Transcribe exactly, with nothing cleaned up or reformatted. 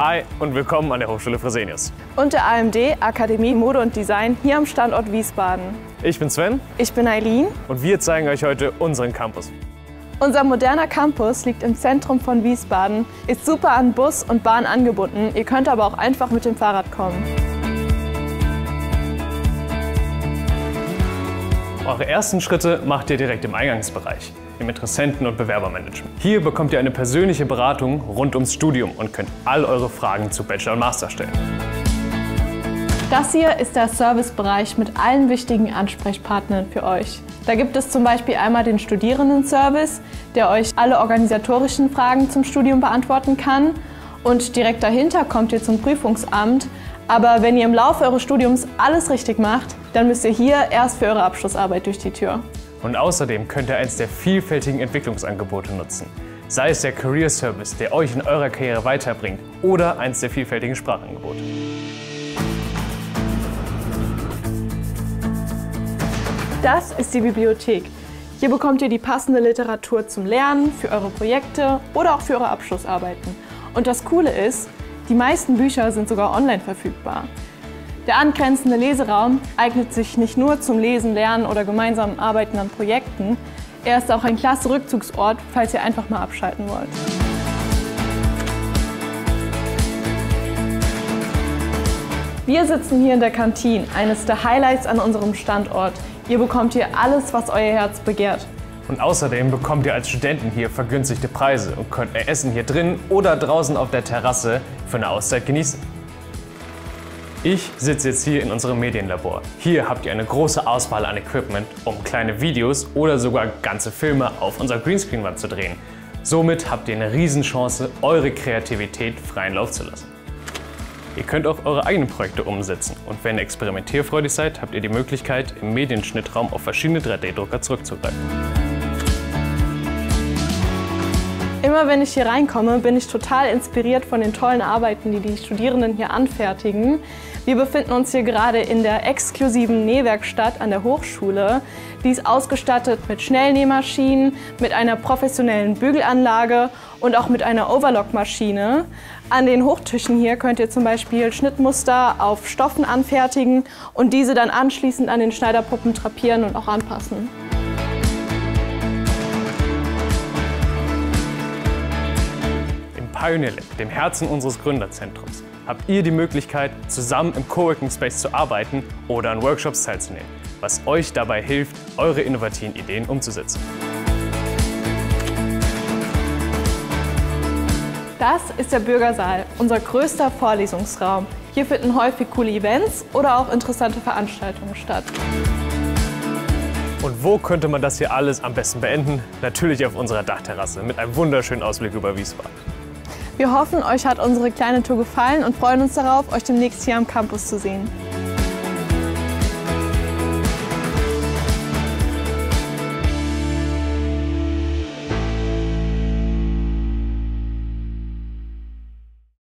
Hi und willkommen an der Hochschule Fresenius. Und der A M D, Akademie Mode und Design, hier am Standort Wiesbaden. Ich bin Sven. Ich bin Eileen. Und wir zeigen euch heute unseren Campus. Unser moderner Campus liegt im Zentrum von Wiesbaden, ist super an Bus und Bahn angebunden. Ihr könnt aber auch einfach mit dem Fahrrad kommen. Eure ersten Schritte macht ihr direkt im Eingangsbereich, im Interessenten- und Bewerbermanagement. Hier bekommt ihr eine persönliche Beratung rund ums Studium und könnt all eure Fragen zu Bachelor und Master stellen. Das hier ist der Servicebereich mit allen wichtigen Ansprechpartnern für euch. Da gibt es zum Beispiel einmal den Studierendenservice, der euch alle organisatorischen Fragen zum Studium beantworten kann. Und direkt dahinter kommt ihr zum Prüfungsamt. Aber wenn ihr im Laufe eures Studiums alles richtig macht, dann müsst ihr hier erst für eure Abschlussarbeit durch die Tür. Und außerdem könnt ihr eins der vielfältigen Entwicklungsangebote nutzen. Sei es der Career Service, der euch in eurer Karriere weiterbringt, oder eins der vielfältigen Sprachangebote. Das ist die Bibliothek. Hier bekommt ihr die passende Literatur zum Lernen, für eure Projekte oder auch für eure Abschlussarbeiten. Und das Coole ist, die meisten Bücher sind sogar online verfügbar. Der angrenzende Leseraum eignet sich nicht nur zum Lesen, Lernen oder gemeinsamen Arbeiten an Projekten. Er ist auch ein klasse Rückzugsort, falls ihr einfach mal abschalten wollt. Wir sitzen hier in der Kantine, eines der Highlights an unserem Standort. Ihr bekommt hier alles, was euer Herz begehrt. Und außerdem bekommt ihr als Studenten hier vergünstigte Preise und könnt euer Essen hier drin oder draußen auf der Terrasse für eine Auszeit genießen. Ich sitze jetzt hier in unserem Medienlabor. Hier habt ihr eine große Auswahl an Equipment, um kleine Videos oder sogar ganze Filme auf unserer Greenscreen-Wand zu drehen. Somit habt ihr eine Riesenchance, eure Kreativität freien Lauf zu lassen. Ihr könnt auch eure eigenen Projekte umsetzen und wenn ihr experimentierfreudig seid, habt ihr die Möglichkeit, im Medienschnittraum auf verschiedene drei D Drucker zurückzugreifen. Immer wenn ich hier reinkomme, bin ich total inspiriert von den tollen Arbeiten, die die Studierenden hier anfertigen. Wir befinden uns hier gerade in der exklusiven Nähwerkstatt an der Hochschule. Die ist ausgestattet mit Schnellnähmaschinen, mit einer professionellen Bügelanlage und auch mit einer Overlockmaschine. An den Hochtischen hier könnt ihr zum Beispiel Schnittmuster auf Stoffen anfertigen und diese dann anschließend an den Schneiderpuppen drapieren und auch anpassen. Pioneer Lab, dem Herzen unseres Gründerzentrums, habt ihr die Möglichkeit, zusammen im Coworking Space zu arbeiten oder an Workshops teilzunehmen, was euch dabei hilft, eure innovativen Ideen umzusetzen. Das ist der Bürgersaal, unser größter Vorlesungsraum. Hier finden häufig coole Events oder auch interessante Veranstaltungen statt. Und wo könnte man das hier alles am besten beenden? Natürlich auf unserer Dachterrasse mit einem wunderschönen Ausblick über Wiesbaden. Wir hoffen, euch hat unsere kleine Tour gefallen und freuen uns darauf, euch demnächst hier am Campus zu sehen.